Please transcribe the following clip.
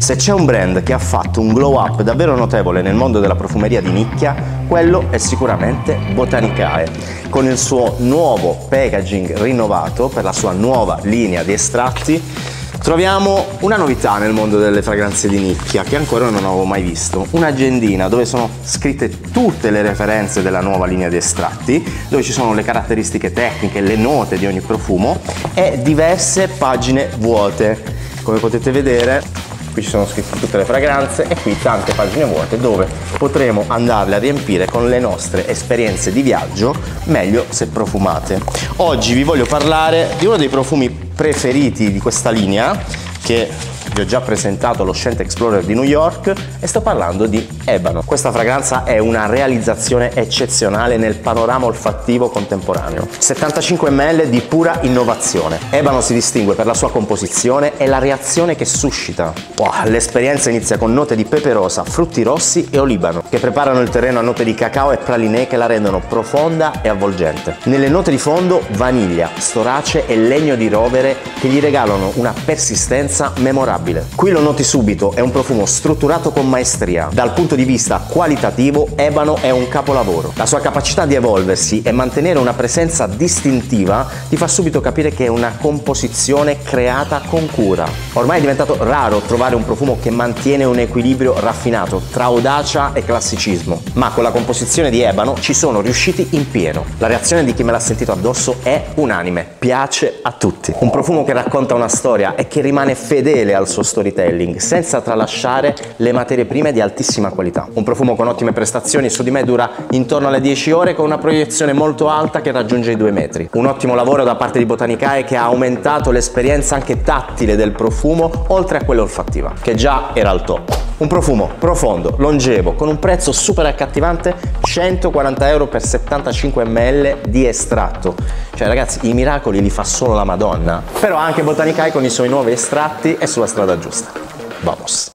Se c'è un brand che ha fatto un glow up davvero notevole nel mondo della profumeria di nicchia, quello è sicuramente Botanicae, con il suo nuovo packaging rinnovato per la sua nuova linea di estratti. Troviamo una novità nel mondo delle fragranze di nicchia che ancora non avevo mai visto, un'agendina dove sono scritte tutte le referenze della nuova linea di estratti, dove ci sono le caratteristiche tecniche, le note di ogni profumo e diverse pagine vuote. Come potete vedere, qui ci sono scritte tutte le fragranze e qui tante pagine vuote dove potremo andarle a riempire con le nostre esperienze di viaggio, meglio se profumate. Oggi vi voglio parlare di uno dei profumi preferiti di questa linea, che vi ho già presentato, lo Scent Explorer di New York, e sto parlando di Ebano. Questa fragranza è una realizzazione eccezionale nel panorama olfattivo contemporaneo. 75 ml di pura innovazione. Ebano si distingue per la sua composizione e la reazione che suscita. Wow, l'esperienza inizia con note di pepe rosa, frutti rossi e olibano, che preparano il terreno a note di cacao e pralinè che la rendono profonda e avvolgente. Nelle note di fondo, vaniglia, storace e legno di rovere che gli regalano una persistenza memorabile. Qui lo noti subito, è un profumo strutturato con maestria. Dal punto di vista qualitativo, Ebano è un capolavoro. La sua capacità di evolversi e mantenere una presenza distintiva ti fa subito capire che è una composizione creata con cura. Ormai è diventato raro trovare un profumo che mantiene un equilibrio raffinato tra audacia e classicismo, ma con la composizione di Ebano ci sono riusciti in pieno. La reazione di chi me l'ha sentito addosso è unanime, piace a tutti. Un profumo che racconta una storia e che rimane fedele al suo storytelling senza tralasciare le materie prime di altissima qualità. Un profumo con ottime prestazioni, su di me dura intorno alle 10 ore con una proiezione molto alta che raggiunge i 2 metri. Un ottimo lavoro da parte di Botanicae che ha aumentato l'esperienza anche tattile del profumo oltre a quella olfattiva, che già era al top. Un profumo profondo, longevo, con un prezzo super accattivante, 140 euro per 75 ml di estratto. Cioè ragazzi, i miracoli li fa solo la Madonna. Però anche Botanicae con i suoi nuovi estratti è sulla strada giusta. Vamos!